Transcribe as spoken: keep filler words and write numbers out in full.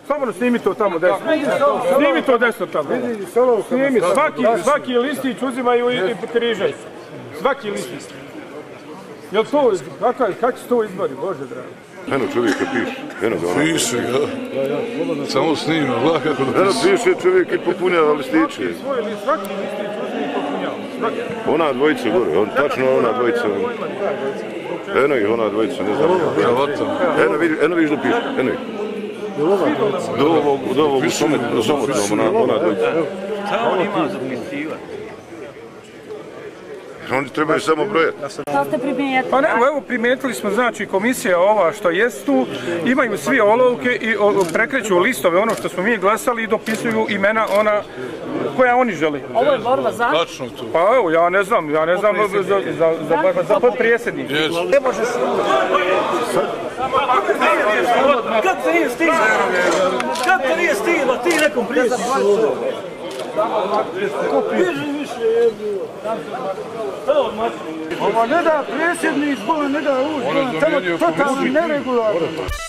Samo snimi to tamo desno. Snimi to desno tamo. Snimi, svaki, svaki listić uzimaju i križaju. Svaki listić. Jel to, kakvi su to izbori, Bože dragi? Eno čovjeka piše, eno ga ona. Piše ga, samo snima, gledaj kako da Eno piše čovjek i popunjava listiće. Svaki listić uzmi i popunjava. Ona dvojica gore, on tačno ona dvojica. Eno ih ona dvojica, ne znam. Eno vidiš da piše, eno ih. Do ovog, do ovog somotnom, ona dvojica. Šta on ima za pisivati? Oni trebaju samo brojati. Šta ste primijetili? Pa ne, evo primijetili smo, znači komisija ova što jest tu, imaju svi olovke i prekreću listove, ono što smo mi glasali i dopisuju imena ona koja oni žele. Ovo je borba za? Tačno to. Pa evo, ja ne znam, ja ne znam za podprijesednik. Ne može se... Kako te nije stigla? Kako te nije stigla? Ti nekom prijesnicu ovdje. Biži više je bilo. Ovo ne da prijesednik, ne da uđe, tamo totalno neregularno.